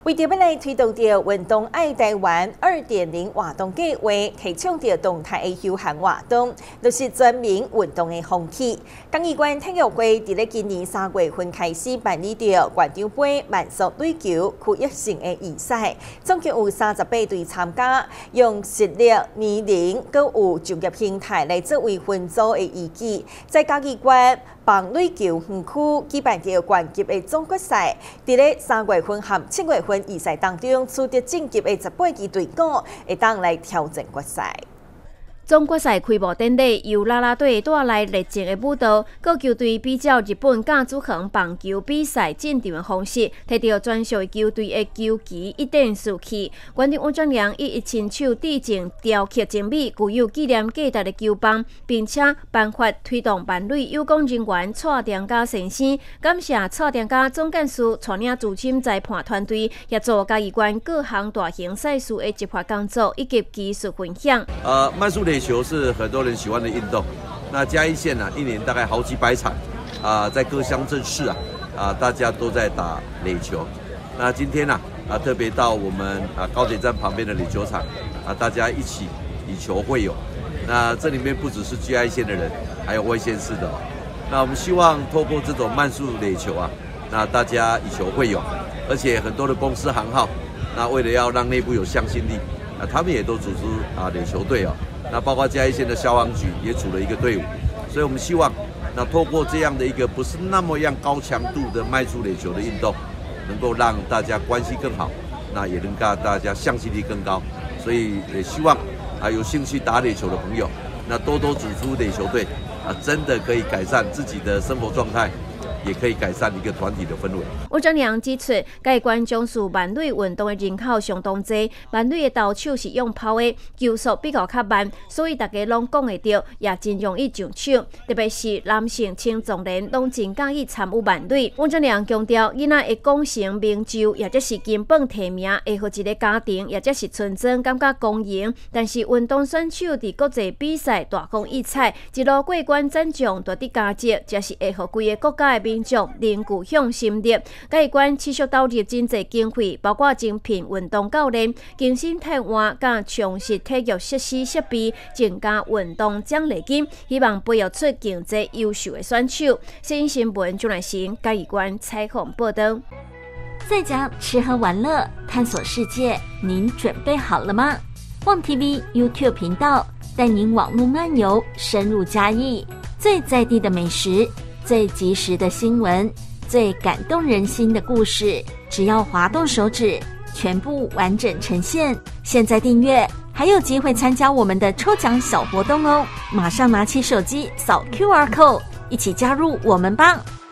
为着要来推动着运动爱台湾2.0活动计划，提倡着动态的休闲活动，就是全民运动的风气。嘉义县体育会伫咧今年3月份开始办理着县长杯慢速垒球区域性的比赛，总共有38队参加，用实力、年龄，搁有就业形态来作为分组的依据，在嘉义县棒垒球园区举办着县级的总决赛，伫咧3月份和7月份比赛当中，取得晋级的18支队伍，会当来挑战决赛。 总决赛开幕典礼由啦啦队带来热情的舞蹈，各球队比照日本甲子园棒球比赛进场的方式，摕到专属的球队的球旗一点竖起。县长王章良以亲手致敬雕刻精美、具有纪念价值的球棒，并且颁发推动万垒有功人员蔡定家先生，感谢蔡定家总干事带领资深裁判团队协助嘉义县各项大型赛事的执法工作以及技术分享。 慢速垒球是很多人喜欢的运动。那嘉义县一年大概好几百场在各乡镇市大家都在打垒球。那今天特别到我们高铁站旁边的垒球场大家一起以球会友。那这里面不只是嘉义县的人，还有外县市的。那我们希望透过这种慢速垒球那大家以球会友，而且很多的公司行号，那为了要让内部有向心力，他们也都组织垒球队那包括嘉义县的消防局也组了一个队伍，所以我们希望，那透过这样的一个不是那么样高强度的慢速垒球的运动，能够让大家关系更好，那也能让大家向心力更高。所以也希望有兴趣打垒球的朋友，那多多组出垒球队真的可以改善自己的生活状态，也可以改善一个团体的氛围。 王章良指出，嘉义县从事慢垒运动的人口相当多，慢垒的投手是用抛的，球速比较慢，所以大家拢讲会到，也真容易上手。特别是男性青壮年，拢真介意参与慢垒。王章良强调，囡仔会功成名就，或者是金榜题名，会互一个家庭，或者是村庄感觉公赢。但是运动选手伫国际比赛大放异彩，一路过关斩将夺得佳绩，才是会互规个国家的民众凝聚向心力。嘉义县持续投入真侪经费，包括增聘运动教练、更新替换、甲充实体育设施设备，增加运动奖励金，希望培育出更多优秀的选手。新新闻朱乃行嘉义县采访报道。 在家吃喝玩乐，探索世界，您准备好了吗？旺 TV YouTube 频道带您网络漫游，深入嘉义，最在地的美食，最及时的新闻，最感动人心的故事，只要滑动手指，全部完整呈现。现在订阅还有机会参加我们的抽奖小活动哦！马上拿起手机扫 QR code， 一起加入我们吧！